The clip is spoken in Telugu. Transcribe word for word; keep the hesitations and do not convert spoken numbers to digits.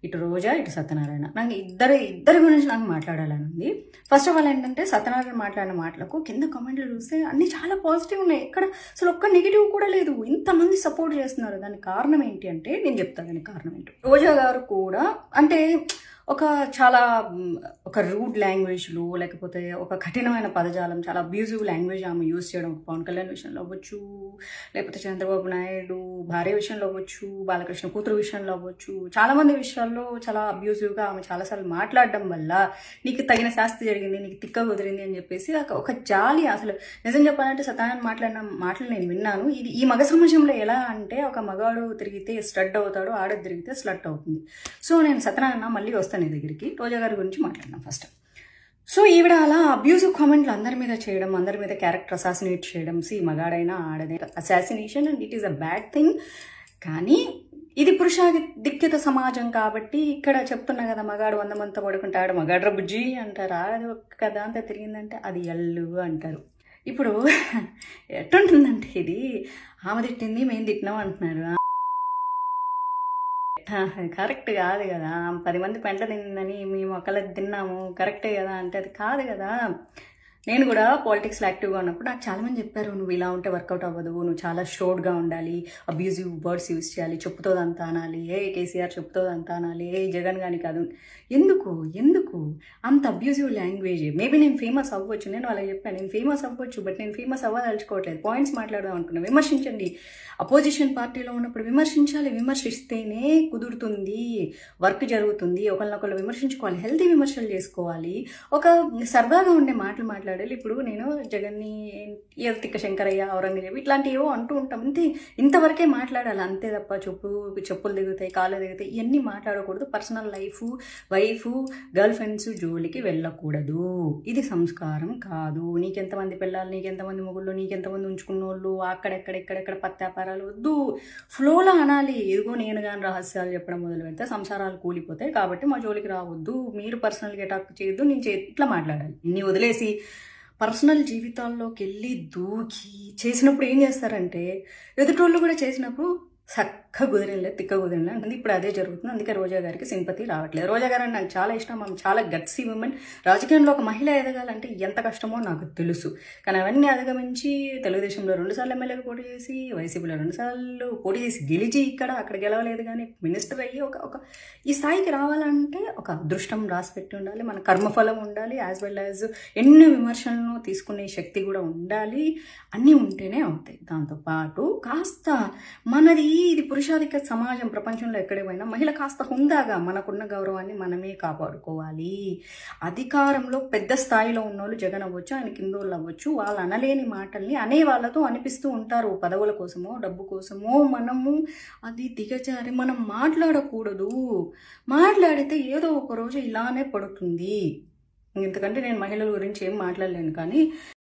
ఇటు రోజా ఇటు సత్యనారాయణ. నాకు ఇద్దరు ఇద్దరి గురించి నాకు మాట్లాడాలని ఉంది. ఫస్ట్ ఆఫ్ ఆల్ ఏంటంటే సత్యనారాయణ మాట్లాడిన మాటలకు కింద కామెంట్లు చూస్తే అన్నీ చాలా పాజిటివ్ ఉన్నాయి, ఎక్కడ అసలు ఒక్క నెగిటివ్ కూడా లేదు. ఇంతమంది సపోర్ట్ చేస్తున్నారు. దానికి కారణం ఏంటి అంటే నేను చెప్తాను దానికి కారణం ఏంటి. రోజా గారు కూడా అంటే ఒక చాలా ఒక రూడ్ లాంగ్వేజ్లో లేకపోతే ఒక కఠినమైన పదజాలం, చాలా అబ్యూజివ్ లాంగ్వేజ్ ఆమె యూజ్ చేయడం పవన్ కళ్యాణ్ విషయంలో అవ్వచ్చు, లేకపోతే చంద్రబాబు నాయుడు భార్య విషయంలో అవ్వచ్చు, బాలకృష్ణ కూతురు విషయంలో అవ్వచ్చు, చాలామంది విషయాల్లో చాలా అబ్యూజివ్గా ఆమె చాలాసార్లు మాట్లాడడం వల్ల నీకు తగిన శాస్తి జరిగింది, నీకు తిక్క కుదిరింది అని చెప్పేసి ఒక జాలి. అసలు నిజం చెప్పాలంటే సత్యనారాయణ మాట్లాడిన మాటలు నేను విన్నాను. ఇది ఈ మగ సమాజంలో ఎలా అంటే ఒక మగాడు తిరిగితే స్లడ్ అవుతాడు, ఆడది తిరిగితే స్లట్ అవుతుంది. సో నేను సత్యనారాయణ మళ్ళీ వస్తాను నీ దగ్గరికి. రోజా గారి గురించి మాట్లాడినాం ఫస్ట్. సో ఈవిడ అలా అబ్యూజివ్ కామెంట్లు అందరి మీద చేయడం, అందరి మీద క్యారెక్టర్ అసాసినేట్ చేయడం. సి మగాడైనా ఆడదే assassination and it is a bad thing. కానీ ఇది పురుషాధిక్యత సమాజం కాబట్టి ఇక్కడ చెప్తున్నా కదా, మగాడు వంద మందితో పడుకుంటాడు, మగాడ్ర బుజ్జి అంటారు. అది ఒక్క కథ అంతా తిరిగిందంటే అది ఎల్లు అంటారు. ఇప్పుడు ఎట్టుంటుందంటే ఇది ఆమె తిట్టింది మేము తిట్టినాం అంటున్నారు. కరెక్ట్ కాదు కదా. పది మంది పెంట తిందని మేము ఒకళ్ళది తిన్నాము కరెక్టే కదా అంటే అది కాదు కదా. నేను కూడా పాలిటిక్స్లో యాక్టివ్గా ఉన్నప్పుడు నాకు చాలామంది చెప్పారు, నువ్వు ఇలా ఉంటే వర్కౌట్ అవ్వదు, నువ్వు చాలా షోర్డ్గా ఉండాలి, అబ్యూజివ్ వర్డ్స్ యూజ్ చేయాలి, చెప్పుతోదంతా అనాలి, ఏ కేసీఆర్ చెప్పుతోదంతా అనాలి, ఏ జగన్ కానీ కాదు. ఎందుకు ఎందుకు అంత అబ్యూజివ్ లాంగ్వేజ్? మేబీ నేను ఫేమస్ అవ్వచ్చు, నేను వాళ్ళకి చెప్పాను నేను ఫేమస్ అవ్వచ్చు, బట్ నేను ఫేమస్ అవ్వదలుచుకోవట్లేదు. పాయింట్స్ మాట్లాడదాం అనుకున్నాను. విమర్శించండి, అపోజిషన్ పార్టీలో ఉన్నప్పుడు విమర్శించాలి, విమర్శిస్తేనే కుదురుతుంది, వర్క్ జరుగుతుంది, ఒకరినొకరు విమర్శించుకోవాలి, హెల్తీ విమర్శలు చేసుకోవాలి, ఒక సరదాగా ఉండే మాటలు మాట్లాడాలి. ఇప్పుడు నేను జగన్ని ఏదో తిక్క శంకరయ్య, ఔరంగజేబు ఇట్లాంటివి ఏవో అంటూ ఉంటాం, అంతే. ఇంతవరకే మాట్లాడాలి అంతే తప్ప చెప్పు చెప్పులు దిగుతాయి, కాళ్ళు దిగుతాయి ఇవన్నీ మాట్లాడకూడదు. Personal life, wife, girl friends జోలికి వెళ్ళకూడదు. ఇది సంస్కారం కాదు. నీకెంతమంది పిల్లలు, నీకెంతమంది మొగుళ్ళు, నీకెంతమంది ఉంచుకున్నోళ్ళు, అక్కడెక్కడెక్కడెక్కడ పత్యాపారాలు వద్దు. ఫ్లోలో అనాలి. ఎదుగో నేను కానీ రహస్యాలు చెప్పడం మొదలు పెడితే సంసారాలు కూలిపోతాయి, కాబట్టి మా జోలికి రావద్దు, మీరు పర్సనల్గా అటాక్ చేయొద్దు, నేను చే ఇట్లా మాట్లాడాలి. ఇన్ని వదిలేసి పర్సనల్ జీవితాల్లోకి వెళ్ళి దూకి చేసినప్పుడు ఏం చేస్తారంటే ఎదుటోళ్ళు కూడా చేసినప్పుడు చక్క కుదిరిలే తిక్క కుదిరిలే అంటుంది. ఇప్పుడు అదే జరుగుతుంది. అందుకే రోజా గారికి సింపతి రావట్లేదు. రోజా గారు అంటే నాకు చాలా ఇష్టం. ఆమె చాలా గట్సీ ఉమెన్. రాజకీయంలో ఒక మహిళ ఎదగాలంటే ఎంత కష్టమో నాకు తెలుసు. కానీ అవన్నీ అధిగమించి తెలుగుదేశంలో రెండుసార్లు ఎమ్మెల్యేగా పోటీ చేసి, వైసీపీలో రెండుసార్లు పోటీ చేసి గెలిచి ఇక్కడ అక్కడ గెలవలేదు కానీ మినిస్టర్ అయ్యి ఒక ఒక ఈ స్థాయికి రావాలంటే ఒక అదృష్టం రాసి పెట్టి ఉండాలి, మన కర్మఫలం ఉండాలి, యాజ్ వెల్ యాజ్ ఎన్ని విమర్శలను తీసుకునే శక్తి కూడా ఉండాలి. అన్నీ ఉంటేనే అవుతాయి. దాంతోపాటు కాస్త మనది ఇది పురుషాధిక సమాజం, ప్రపంచంలో ఎక్కడే పోయినా మహిళ కాస్త హుందాగా మనకున్న గౌరవాన్ని మనమే కాపాడుకోవాలి. అధికారంలో పెద్ద స్థాయిలో ఉన్నోళ్ళు జగన్ అవ్వచ్చు, ఆయన కిందోళ్ళు అవ్వచ్చు, వాళ్ళు అనలేని మాటల్ని అనే వాళ్ళతో అనిపిస్తూ ఉంటారు. పదవుల కోసమో డబ్బు కోసమో మనము అది దిగజారి మనం మాట్లాడకూడదు. మాట్లాడితే ఏదో ఒక రోజు ఇలానే పడుతుంది. ఎందుకంటే నేను మహిళల గురించి ఏం మాట్లాడలేను కానీ